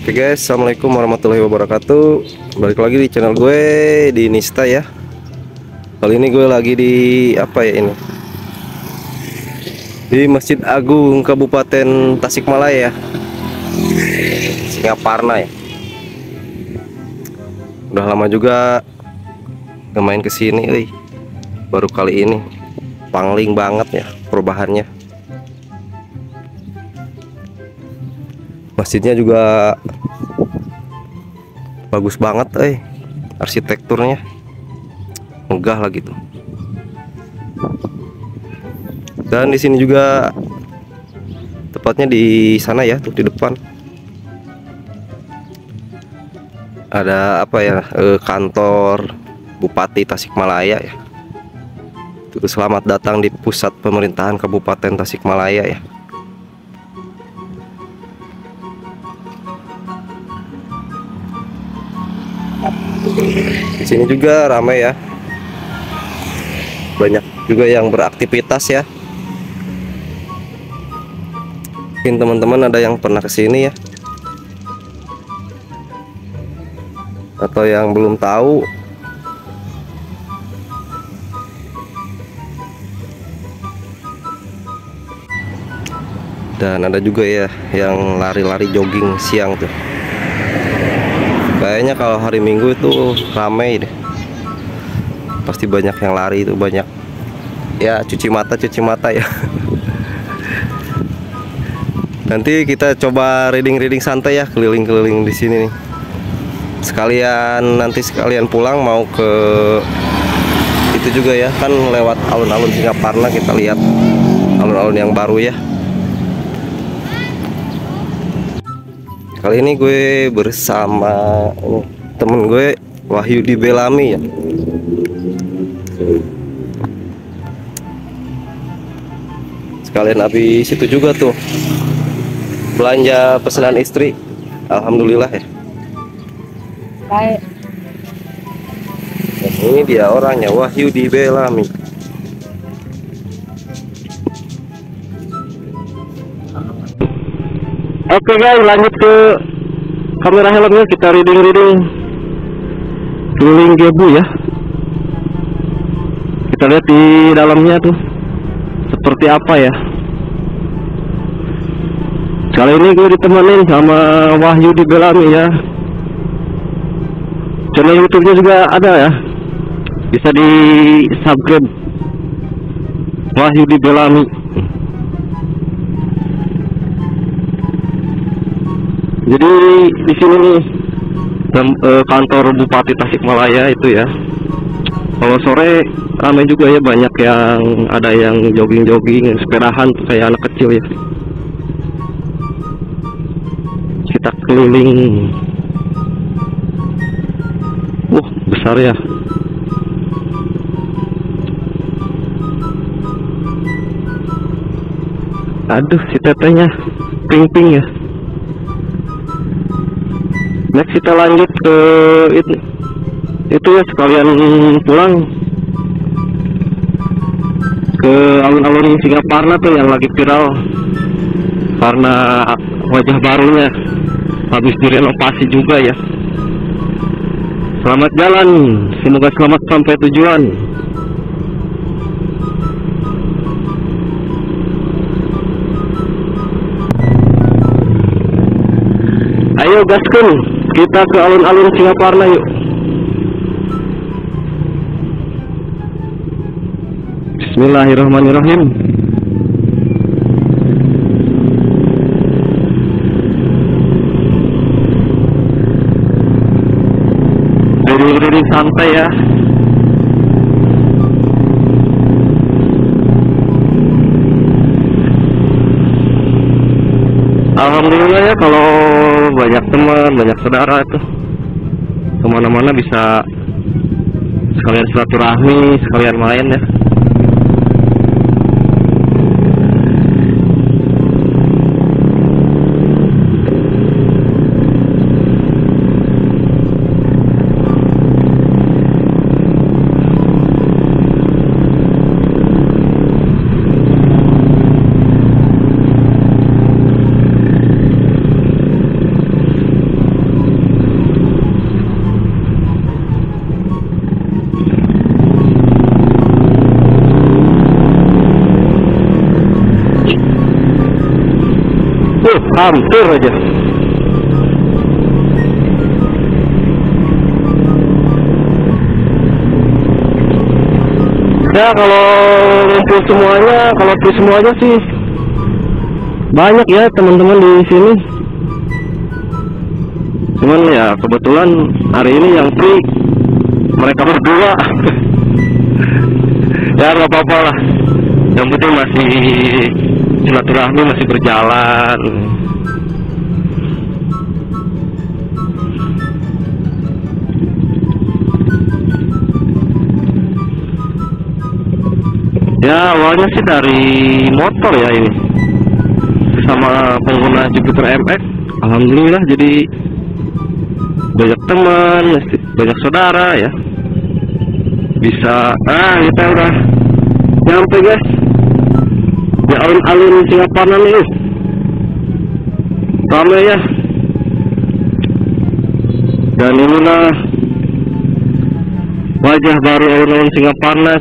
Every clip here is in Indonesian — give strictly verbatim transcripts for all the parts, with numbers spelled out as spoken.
Oke guys, assalamualaikum warahmatullahi wabarakatuh. Balik lagi di channel gue di Nista ya. Kali ini gue lagi di apa ya ini? Di Masjid Agung Kabupaten Tasikmalaya, Singaparna ya. Udah lama juga gak main kesini, wih. Baru kali ini, pangling banget ya perubahannya. Masjidnya juga bagus banget, eh arsitekturnya megah lah gitu. Dan di sini juga tepatnya di sana ya, tuh di depan ada apa ya, eh, kantor Bupati Tasikmalaya ya. Itu selamat datang di pusat pemerintahan Kabupaten Tasikmalaya ya. Di sini juga ramai ya, banyak juga yang beraktivitas ya. Mungkin teman-teman ada yang pernah kesini ya, atau yang belum tahu. Dan ada juga ya yang lari-lari jogging siang tuh. Kayaknya kalau hari Minggu itu ramai deh, pasti banyak yang lari itu, banyak ya, cuci mata cuci mata ya. Nanti kita coba reading-reading santai ya, keliling-keliling di sini nih. Sekalian nanti sekalian pulang mau ke itu juga ya, kan lewat alun-alun Singaparna, kita lihat alun-alun yang baru ya. Kali ini gue bersama oh, temen gue Wahyudi Belami ya. Sekalian habis itu juga tuh belanja pesanan istri. Alhamdulillah ya. Baik. Dan ini dia orangnya, Wahyudi Belami. Oke guys, lanjut ke kamera helmnya, kita reading-reading keliling Gebu ya. Kita lihat di dalamnya tuh seperti apa ya. Kali ini gue ditemenin sama Wahyudi Belami ya. Channel YouTube-nya juga ada ya, bisa di subscribe, Wahyudi Belami. Jadi di sini nih kantor Bupati Tasikmalaya itu ya. Kalau sore ramai juga ya, banyak yang ada yang jogging-jogging, sepedahan tuh kayak anak kecil ya. Kita keliling. Wah, besar ya. Aduh, si tetenya ping-ping ya. Next kita lanjut ke itu, itu ya, sekalian pulang ke alun-alun Singaparna tuh yang lagi viral karena wajah barunya habis direnovasi juga ya. Selamat jalan, semoga selamat sampai tujuan. Ayo gaskun, kita ke alun-alun Singaparna yuk. Bismillahirrahmanirrahim. Reading-reading santai ya. Alhamdulillah ya, kalau banyak teman, banyak saudara itu kemana-mana bisa sekalian silaturahmi, sekalian main ya. hampir aja. Ya kalau ngumpul semuanya, kalau free semuanya sih banyak ya teman-teman di sini. Cuman ya kebetulan hari ini yang free mereka berdua. Ya nggak apa-apa lah. Yang penting masih silaturahmi masih berjalan. Ya awalnya sih dari motor ya ini, sama pengguna Jupiter M X. Alhamdulillah jadi banyak teman, banyak saudara ya. Bisa, ah kita udah nyampe guys di alun-alun Singaparna nih. Ramai ya. Dan inilah wajah baru alun-alun Singaparna.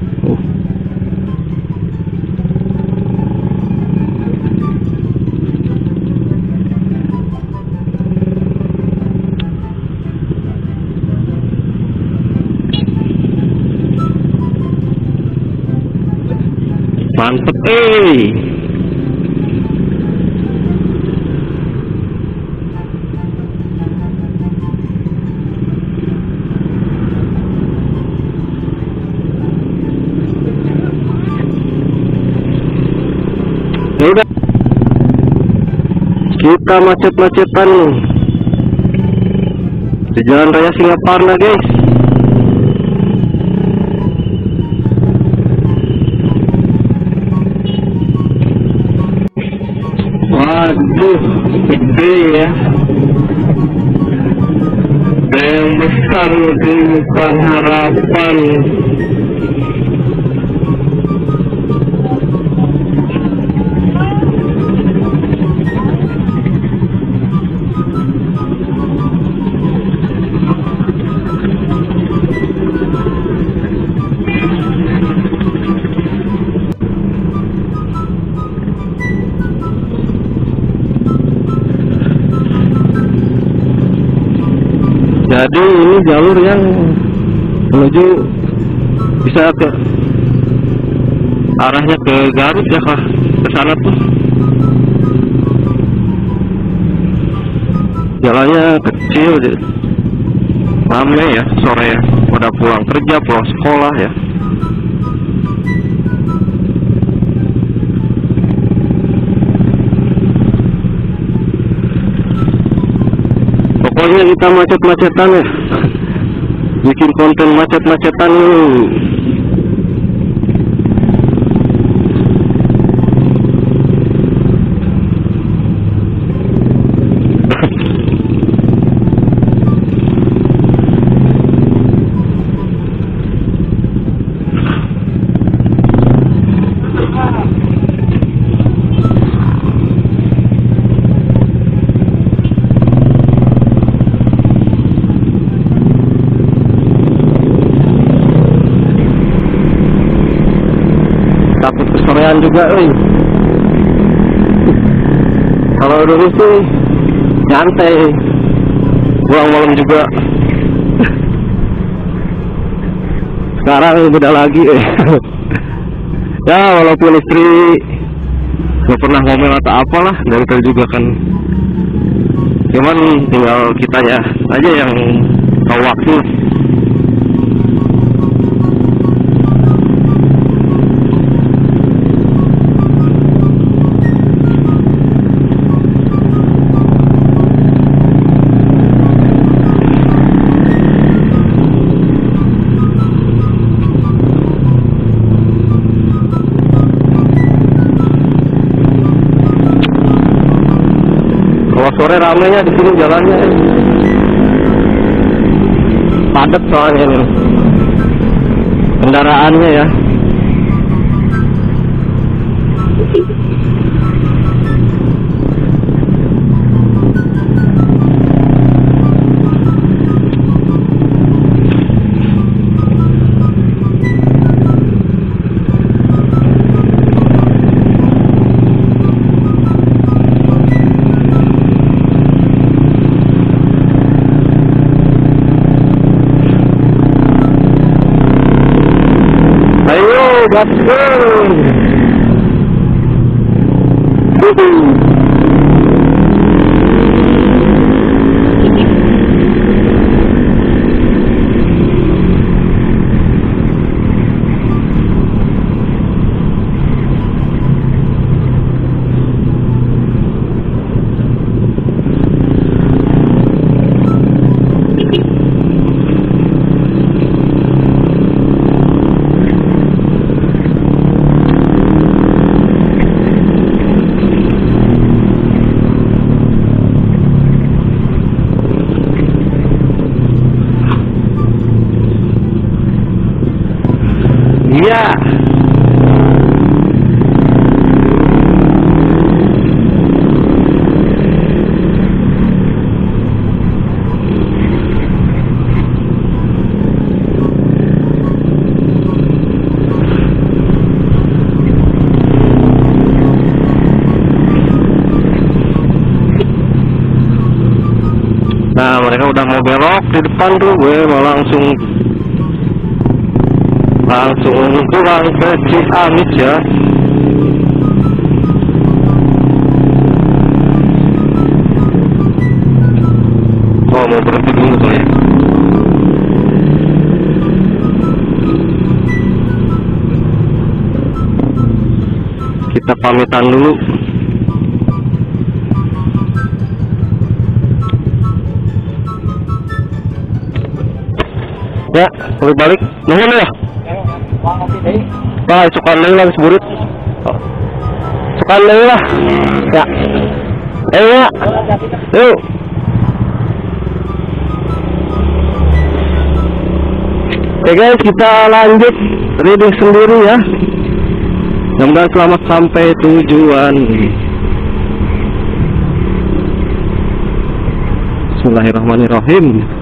Mantep eh. Ya udah, kita macet-macetan di Jalan Raya Singaparna guys. Waduh, gede ya. Yang besar itu bukan harapan. Jadi ini jalur yang menuju bisa ke arahnya ke Garut ya kah, ke sana tuh. Jalannya kecil, rame ya sore ya, pada pulang kerja, pulang sekolah ya. Pokoknya kita macet-macetan ya, bikin konten macet-macetan nih. Takut kesorean juga, eh. Kalau dulu sih nyantai, pulang malam juga. Sekarang beda lagi, eh. Ya walaupun istri gak pernah ngomel atau apalah dari tadi juga kan, cuman tinggal kitanya aja yang tahu waktu. Sore ramenya di sini jalannya, padat soalnya nih kendaraannya ya. gaskeun. Iya. Nah, mereka udah mau belok di depan tuh, gue mau langsung langsung pulang ke Ciamis ya. Oh, mau berhenti dulu tuh ya. Kita pamitan dulu. Ya, balik balik. Nuhun ya. Wah, sukan deui lah seburit. Sukan deui lah. Ya. Eh ya. Yuk. Oke guys, kita lanjut reading sendiri ya. Mudah-mudahan selamat sampai tujuan. Bismillahirrahmanirrahim.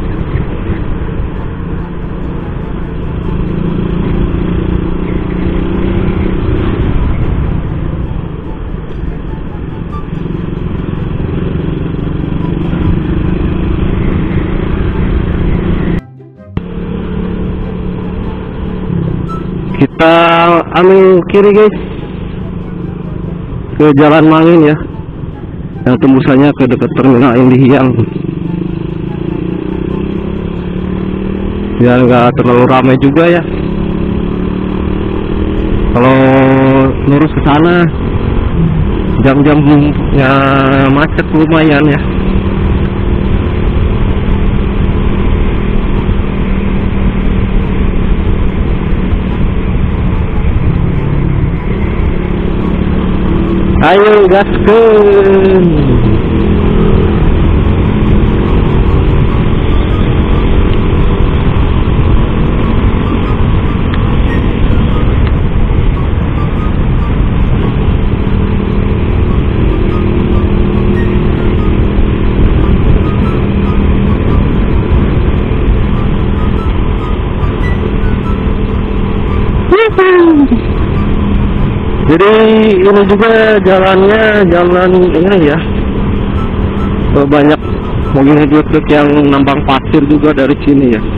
Kita ambil kiri guys ke Jalan Mangin ya, yang tembusannya ke dekat terminal Indihiyang, biar nggak terlalu ramai juga ya. Kalau lurus ke sana jam-jamnya macet lumayan ya. Ayo gaskeun. Jadi ini juga jalannya jalan ini ya, banyak mobil truk yang nambang pasir juga dari sini ya.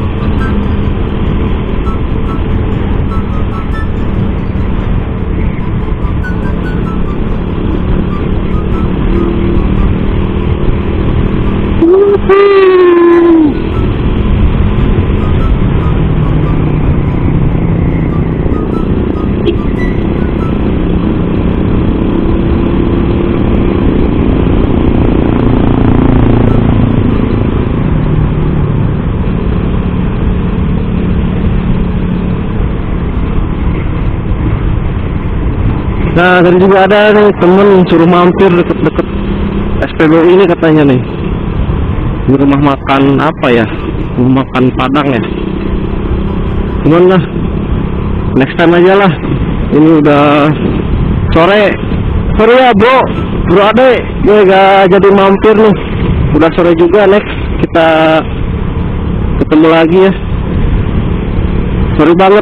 Nah, tadi juga ada nih temen suruh mampir deket-deket S P B U ini katanya nih, di rumah makan apa ya, rumah makan Padang ya. Cuman lah, next time aja lah. Ini udah sore, sore ya bro, bro ade, gue gak jadi mampir nih. Udah sore juga, next kita ketemu lagi ya. Sorry banget.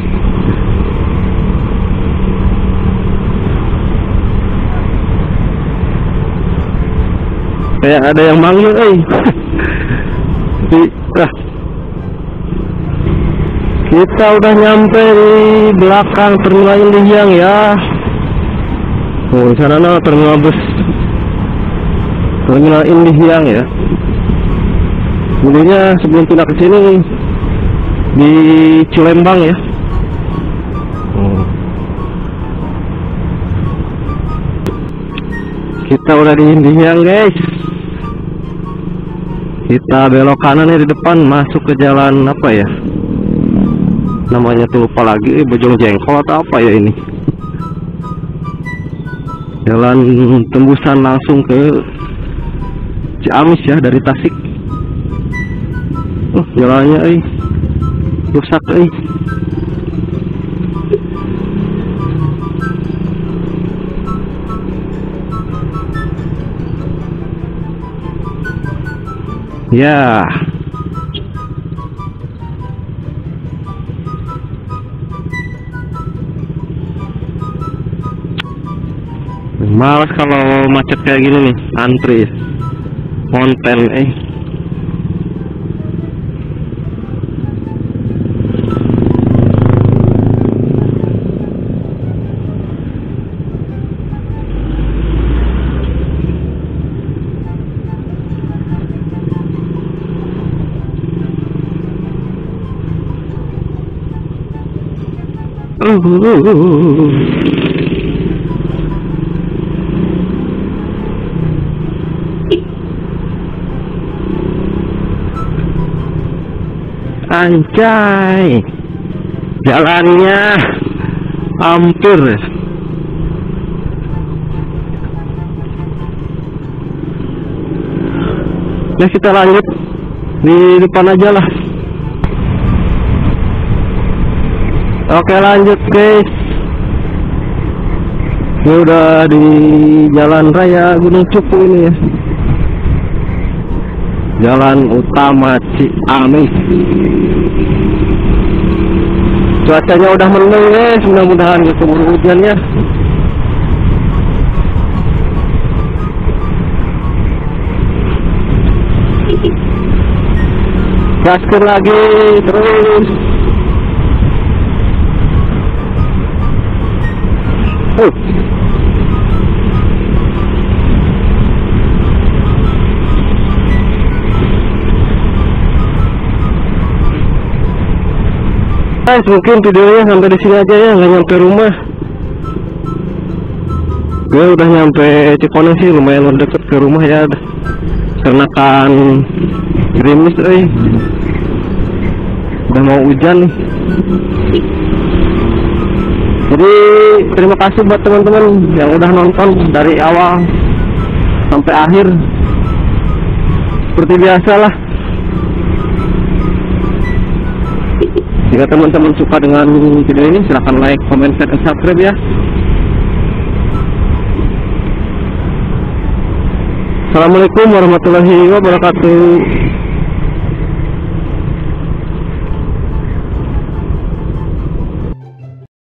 Kayak ada yang manggil, eh. Tapi, ah. Kita udah nyampe di belakang Terminal Indihiyang ya. Oh, di sana nah, terminal bus Terminal Indihiyang ya. Dulunya sebelum pindah ke sini di Cilembang ya. Oh. Kita udah di Indihiyang guys. Kita belok kanan ya di depan, masuk ke jalan apa ya? Namanya tuh lupa lagi, eh, Bojong Jengkol atau apa ya ini? Jalan tembusan langsung ke Ciamis ya dari Tasik. Oh, jalannya eh rusak eh. Ya. Males kalau macet kayak gini nih, antri konten eh. Uh, uh, uh, uh. Anjay, jalannya hampir. Ya kita lanjut di depan aja lah. Oke lanjut guys. Ini udah di jalan raya Gunung Cupu ini ya. Jalan utama Ciamis. Cuacanya udah mendung guys, mudah-mudahan gak keburu hujan ya. Gaskan lagi terus. Uh. Guys, mungkin videonya sampai di sini aja ya, nggak nyampe rumah. Gue udah nyampe Cikoneng sih, lumayan udah deket ke rumah ya. Karena kan gerimis, eh, udah mau hujan nih. Jadi terima kasih buat teman-teman yang udah nonton dari awal sampai akhir. Seperti biasa lah. Jika teman-teman suka dengan video ini, silahkan like, comment, share, dan subscribe ya. Assalamualaikum warahmatullahi wabarakatuh.